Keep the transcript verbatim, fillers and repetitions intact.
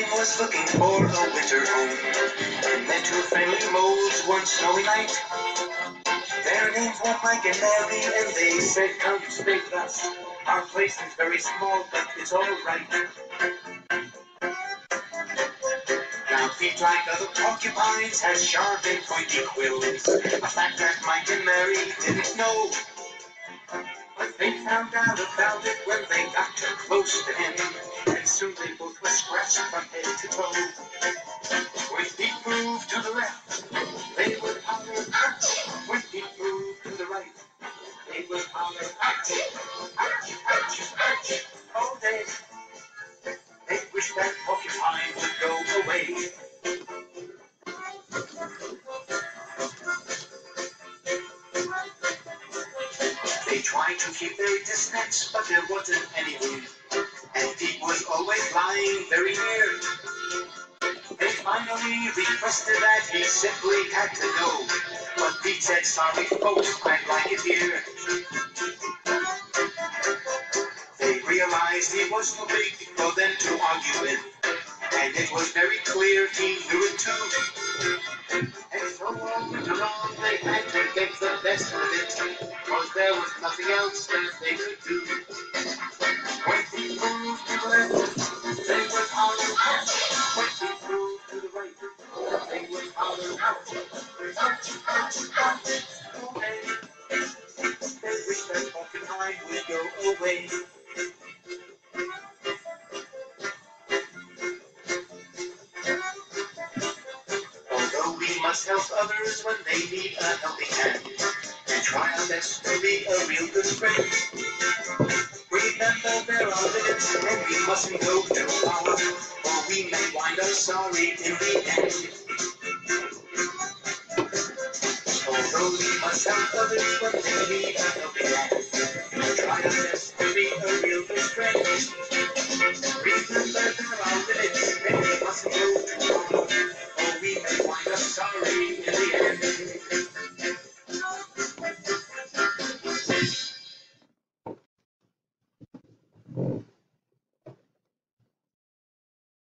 Porcupine was looking for a winter home, and met two friendly moles one snowy night. Their names were Mike and Mary, and they said, "Come stay with us. Our place is very small, but it's all right." Now feet like other porcupines has sharp and pointy quills, a fact that Mike and Mary didn't know. But they found out about it when they got too close to him, and soon they both were scratched from head to toe. When feet moved to the left, they would holler, "Ouch!" When feet moved to the right, they would holler, "Ouch! Ouch! Ouch! Ouch!" all day. They wished that Porcupine would go away. They tried to keep their distance, but there wasn't any room, and Pete was always lying very near. They finally requested that he simply had to go, but Pete said, "Sorry folks, I'd like it here." They realized he was too big for them to argue with, and it was very clear he knew it too. And so all winter long they had to get the best of it, cause there was nothing else that they could do. When he moved to the left, they would holler, "Ouch!" When he moved to the right, they would holler, "Ouch! Ouch! Ouch! Ouch!" all day. They wished that Porcupine would go away. Although we must help others when they need a helping hand, and try our best to be a real good friend, remember there are limits and we mustn't go too far, or we may wind up sorry in the end. Although we must help others when they need a helping hand, and try our best